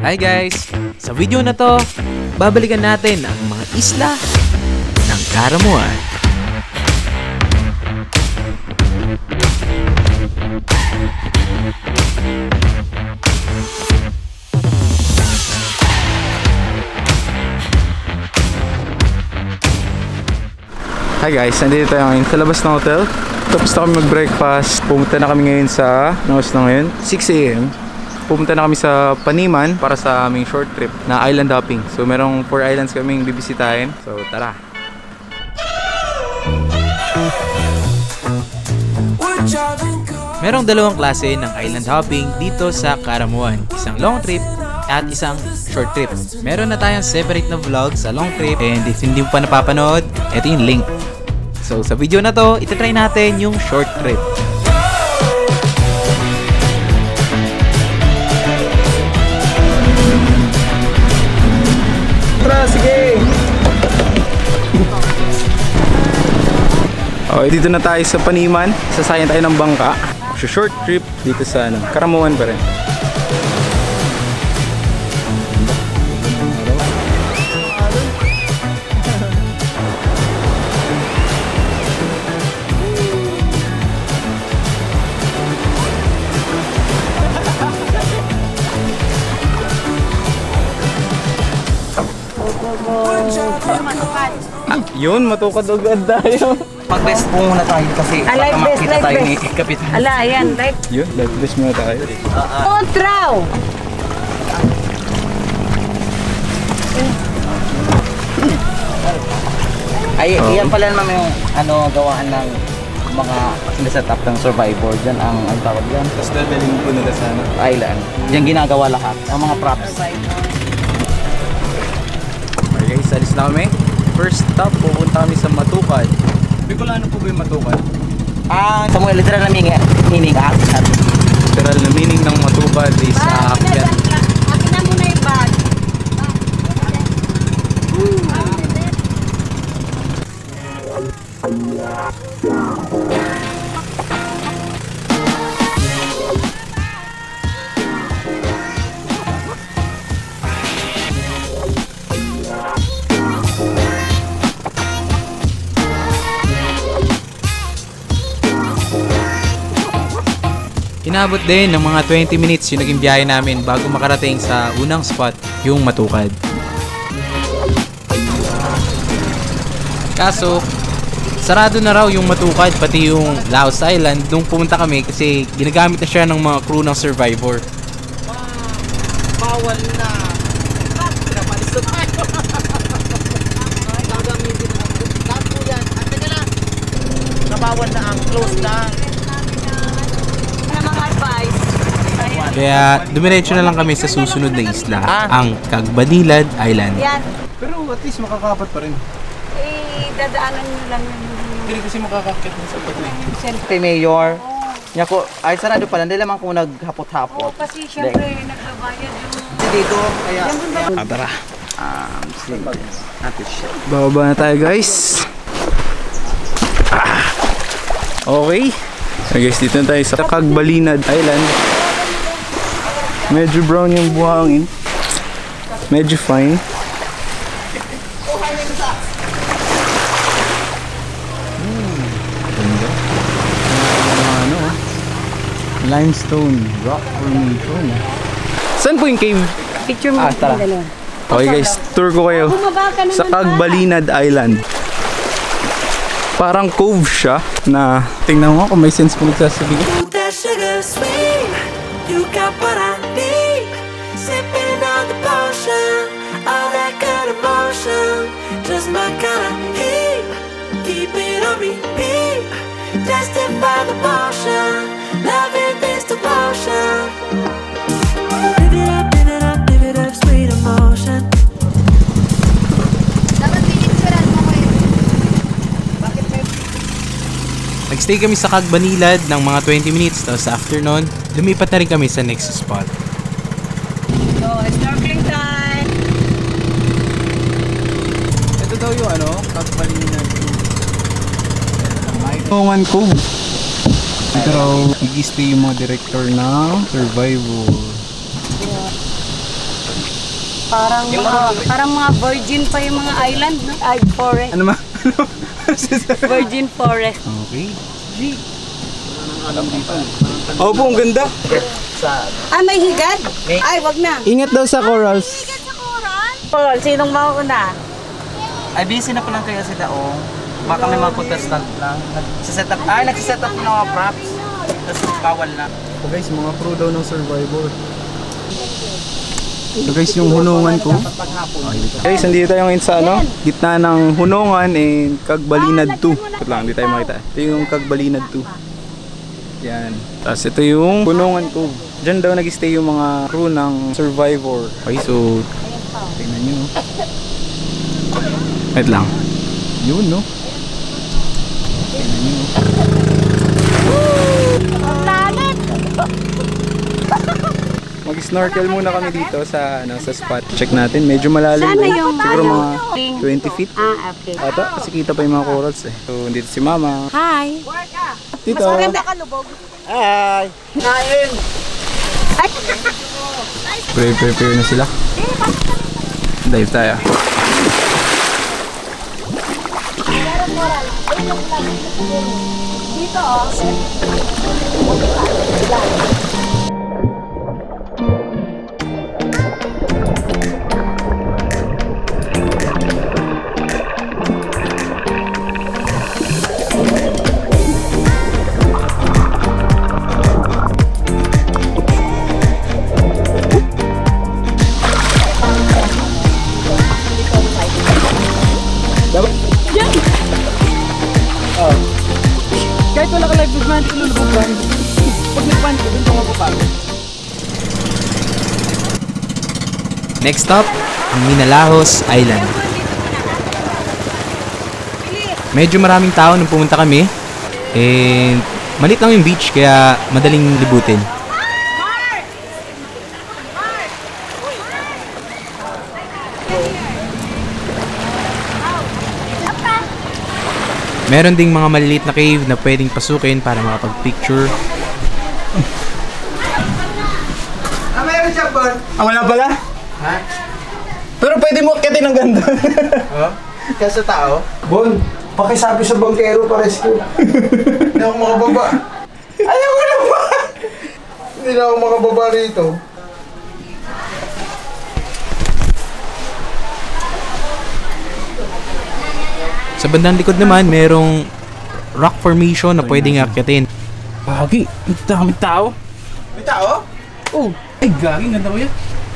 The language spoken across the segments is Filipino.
Hi guys! Sa video na to, babalikan natin ang mga isla ng Karamuan. Hi guys, nandito tayo ngayon sa labas ng hotel. Tapos na kami mag-breakfast. Pumunta na kami ngayon sa, na ngayon? 6 AM. Pumunta na kami sa Paniman para sa aming short trip na island hopping. So merong 4 islands kaming bibisitahin. So tara! Merong dalawang klase ng island hopping dito sa Karamuan. Isang long trip at isang short trip. Meron na tayong separate na vlog sa long trip, and if hindi mo pa napapanood, ito yung link. So sa video na to, itatry natin yung short trip. Tara, sige! Okay, dito na tayo sa Paniman. Sasayan tayo ng bangka. So short trip dito sa Karamuan pa rin. Yun, matukad agad tayo. Mag-best po muna tayo kasi baka makita tayo ni Kapitan. Ala, ayan, like. Yun, let's best muna tayo. Kontraw! Ay, iyan pala naman yung gawaan ng mga sineset up ng survivor. Diyan ang tawag yan. Tapos dadalhin po nila sa island. Diyan ginagawa lahat. Ang mga props. Okay guys, alis na kami. First stop, pupunta kami sa Matukad. Bicolano po ba yung Matukad? Sa mga literal na meaning, aakyat. Literal na meaning ng Matukad is aakyat. Akin na muna yung bag. Inabot din ng mga 20 minutes yung naging biyahe namin bago makarating sa unang spot, yung Matukad. Kaso, sarado na raw yung Matukad pati yung Laos Island nung pumunta kami kasi ginagamit na siya ng mga crew ng survivor. Bawal na. Pinapalis na tayo. Gagamitin na. Lahat po yan. Teka lang. Nabawal na ang close na. Kaya dumiretso na lang kami sa susunod na isla, ang Cagbanilad Island. Yan. Pero at least makakapat pa rin. Dadaanan nyo lang yung... Hindi kasi makakakit sa patuloy. Siyempre, Mayor. Niya ko, ay sarado pala. Hindi naman kung naghapot-hapot. Oo, kasi siyempre nagbabayad yung... Dito, kaya... Tara. Natin siya. Bababa na tayo guys. Okay. So guys, dito na tayo sa Cagbanilad Island. Medyo brown yung buhangin. Medyo fine. Limestone rock formation. Saan po yung cave? Picture mo. Tara. Okay guys, tour ko kayo sa Cagbanilad Island. Parang cove siya na tingnan mo kung may sense kung nagsasabi ko. You got what I need. Sipping on the potion, all that good emotion, just my kind of heat. Keep it on repeat. Tested by the motion, loving this devotion. Live it up, live it up, live it up, sweet emotion. Nagstay kami sa Cagbanilad ng mga 20 minutes, tapos sa afternoon, lumipat na rin kami sa next spot. So, snorkeling time! Ito daw yung Cagbanilad Cove. Cove. Pero nag-stay yung mga director ng Survivor. Parang mga virgin pa yung mga island, no? Ay, forest. Ano ma? Virgin forest. Okay. Oh po, ang ganda. Ah, may higad? Ay, wag na. Ingat daw sa corals. Paul, sinong mauna? Ay, busy na pa lang kayo si Daong. Baka may mga contestant lang. Nagsiset up ng mga props. Tapos bawal na. So guys, mga pro daw ng Survivor. So guys, yung hunungan ko. Guys, nandito tayo ngayon sa ano, gitna ng hunungan and Kagbalinad 2. Ito lang, hindi tayo makita. Ito yung Kagbalinad 2. Yan. Tapos ito yung hunungan ko. Diyan daw nag-stay yung mga crew ng Survivor. Okay, so tingnan nyo. Wait lang. Yun, no? Tingnan nyo. Mag-snorkel muna kami dito sa sa spot. Check natin, medyo malalim. Sana yung siguro mga 20 feet. Ah, okay. Ata, kasi kita pa yung mga corals eh. So, dito si Mama. Hi. Dito. Kalubog. Hi! Nain! Prepare na sila. Dive tayo. Dito, oh. Kahit wala ka live man, hindi ko lulubugan. Pag nagpan ko, doon ko mapapagod. Next stop, ang Minalahos Island. Medyo maraming tao nung pumunta kami. And malit lang yung beach kaya madaling libutin. Meron ding mga maliliit na cave na pwedeng pasukin para makapag-picture. Meron siya, Bon. Wala pala? Ha? Pero pwede mo akitin ng ganda. Oh? Kasi tao? Bon, pakisabi sa bangkero pa rescue. Hindi ako makababa. Ayaw ko na ba? Hindi na ako makababa rito. Sa bandang likod naman, merong rock formation na pwedeng akyatin. Gagi, ang dami tao. May tao? Oh, ay gagi, ganda ko yan.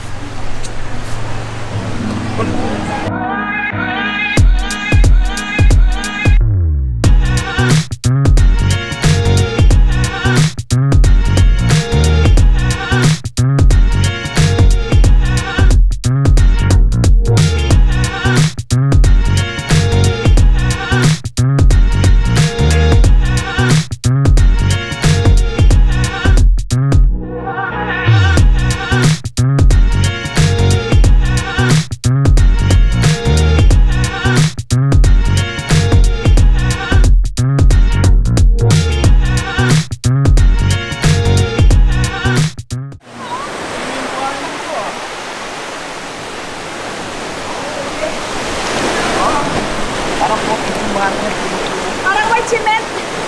Parang white cement.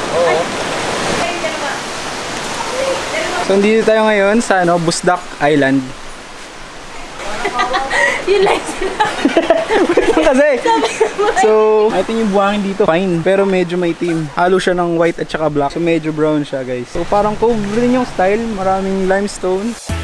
So, dito tayo ngayon sa Busdak Island. Yun lang. Kasi, so, I think yung buhangin dito, fine. Pero medyo may team. Halo siya ng white at saka black. So, medyo brown siya, guys. So, parang cove rin yung style. Maraming limestone.